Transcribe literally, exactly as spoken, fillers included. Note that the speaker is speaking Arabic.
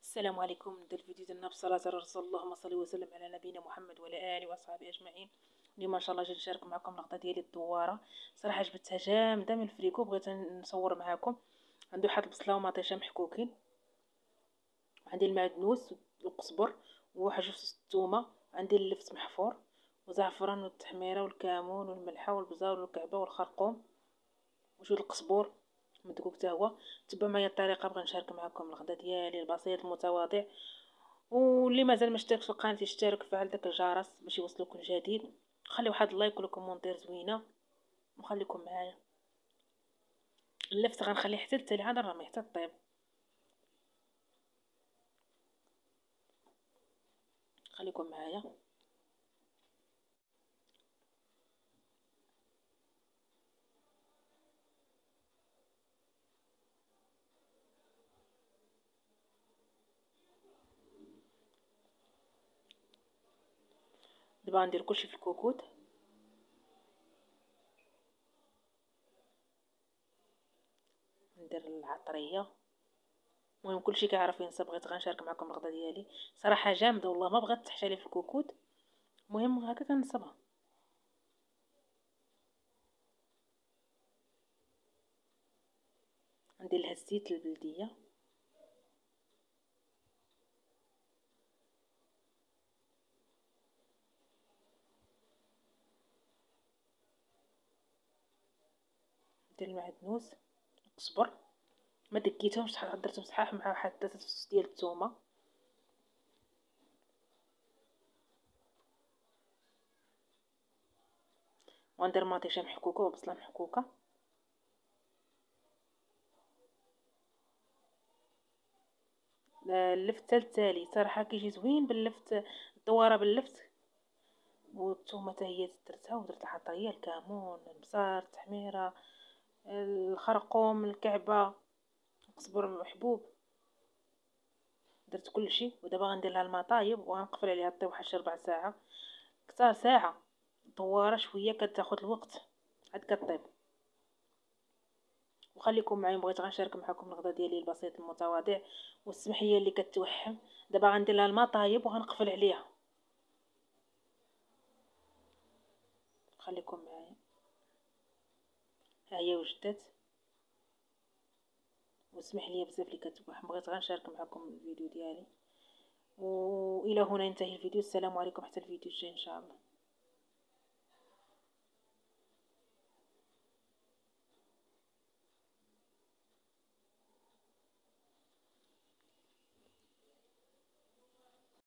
السلام عليكم. نبدا الفيديو ديالنا بصلاه على رسول الله، اللهم صل وسلم على نبينا محمد وعلى اله وصحبه اجمعين. اليوم ان شاء الله جيت نشارك معكم الغدا ديالي الدواره. صراحه جبتها جامده من الفريكو، بغيت نصور معكم. عندي واحد البصله ومطيشه محكوكين، عندي المعدنوس والقزبر وواحد جوج الثومه، عندي اللفت محفور وزعفران والتحميره والكمون والملحه والبزار والكعبه والخرقوم وجود القزبور مدقوق حتى هو. تبعوا معايا الطريقه، بغا نشارك معكم الغدا ديالي البسيط المتواضع. واللي مازال ما اشتركش في القناه يشترك، فعل داك الجرس باش يوصلكم الجديد. خليو واحد اللايك ولا كومونتير زوينه وخليكم معايا. اللفت غنخليه حتى التالي عاد نرميه حتى طيب. خليكم معايا. دابا غندير كلشي في الكوكوط. ندير العطريه. المهم كلشي كيعرف ينسى. بغيت غنشارك معكم الغدا ديالي صراحه جامده والله، ما بغات تحشى لي في الكوكوط. المهم هكا كنصبها. ندير لها الزيت البلديه. ندير المعدنوس القزبر، ما دقيتهمش، درتهم صحاح مع واحد ثلاثه فصوص ديال الثومه. وندير مطيشه محكوكه وبصله محكوكه. اللفت التالي صراحه كيجي زوين باللفت، الدواره باللفت. والثومه حتى هي درتها، ودرت العطريه الكمون البصار التحميره الخرقوم الكعبه القزبر محبوب. درت كلشي. ودابا غندير لها الماء طايب وغنقفل عليها طيب واحد ربع ساعه كثار ساعه. دواره شويه كتاخذ الوقت عاد كطيب. وخليكم معايا، بغيت غنشارك معكم الغدا ديالي البسيط المتواضع والسمحيه اللي كتوحم. دابا غندير لها الماء طايب وغنقفل عليها. خليكم معايا. ها هي وجدت. واسمح لي بزاف اللي كتوحم، بغيت غنشارك معكم الفيديو ديالي. والى هنا ينتهي الفيديو. السلام عليكم، حتى الفيديو الجاي ان شاء الله.